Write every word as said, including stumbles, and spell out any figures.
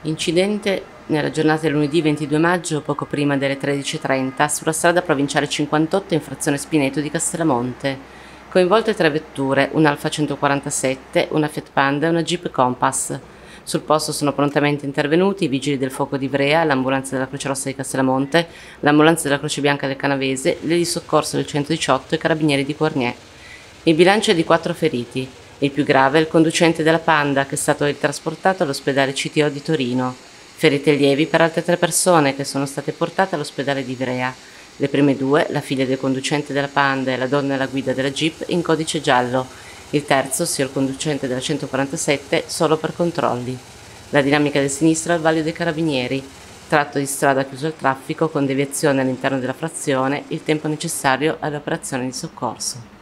Incidente nella giornata del lunedì ventidue maggio, poco prima delle tredici e trenta, sulla strada provinciale cinquantotto in frazione Spineto di Castellamonte. Coinvolte tre vetture, un Alfa centoquarantasette, una Fiat Panda e una Jeep Compass. Sul posto sono prontamente intervenuti i vigili del fuoco di Ivrea, l'ambulanza della Croce Rossa di Castellamonte, l'ambulanza della Croce Bianca del Canavese, le di soccorso del centodiciotto e i carabinieri di Cournier. Il bilancio è di quattro feriti. Il più grave è il conducente della Panda, che è stato trasportato all'ospedale C T O di Torino. Ferite lievi per altre tre persone che sono state portate all'ospedale di Ivrea. Le prime due, la figlia del conducente della Panda e la donna alla guida della Jeep, in codice giallo. Il terzo, ossia il conducente della centoquarantasette, solo per controlli. La dinamica del sinistro al vaglio dei carabinieri. Tratto di strada chiuso al traffico con deviazione all'interno della frazione, il tempo necessario alle operazioni di soccorso.